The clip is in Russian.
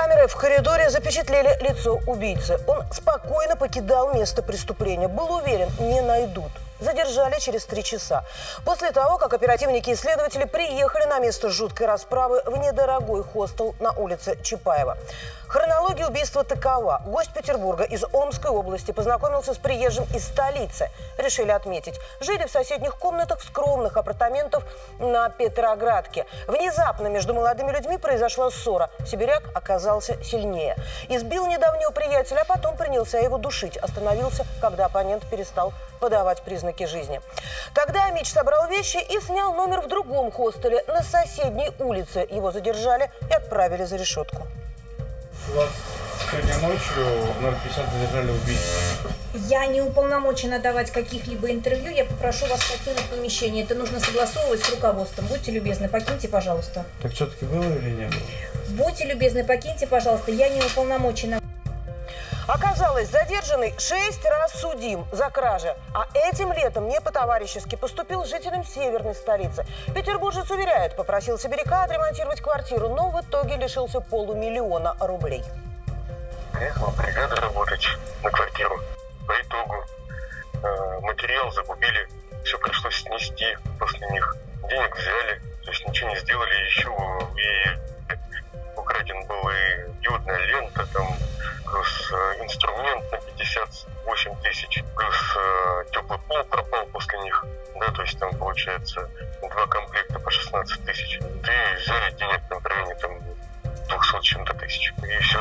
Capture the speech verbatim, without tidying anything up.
Камеры в коридоре запечатлели лицо убийцы. Он спокойно покидал место преступления. Был уверен, не найдут. Задержали через три часа. После того, как оперативники и следователи приехали на место жуткой расправы в недорогой хостел на улице Чапаева. Хронология убийства такова. Гость Петербурга из Омской области познакомился с приезжим из столицы. Решили отметить. Жили в соседних комнатах в скромных апартаментах на Петроградке. Внезапно между молодыми людьми произошла ссора. Сибиряк оказался сильнее. Избил недавнего приятеля, а потом принялся его душить. Остановился, когда оппонент перестал подавать признаки жизни. Тогда Мич собрал вещи и снял номер в другом хостеле на соседней улице. Его задержали и отправили за решетку. Вас сегодня ночью в ноль пятьдесят задержали убийцу. Я не уполномочена давать каких-либо интервью. Я попрошу вас покинуть помещение. Это нужно согласовывать с руководством. Будьте любезны, покиньте, пожалуйста. Так все-таки было или не было? Будьте любезны, покиньте, пожалуйста. Я не уполномочена. Оказалось, задержанный шесть раз судим за кражи. А этим летом не по-товарищески поступил с жителем северной столицы. Петербуржец уверяет, попросил сибиряка отремонтировать квартиру, но в итоге лишился полумиллиона рублей. Приехала бригада работать на квартиру. По итогу э, материал загубили, все пришлось снести после них. Денег взяли, то есть ничего не сделали еще. И украден был и диодная лента, там, плюс э, инструмент на пятьдесят восемь тысяч, плюс э, теплый пол пропал после них. Да, то есть там получается два комплекта по шестнадцать тысяч. Ты взяли денег на районе там двухсот чем-то тысяч. И все.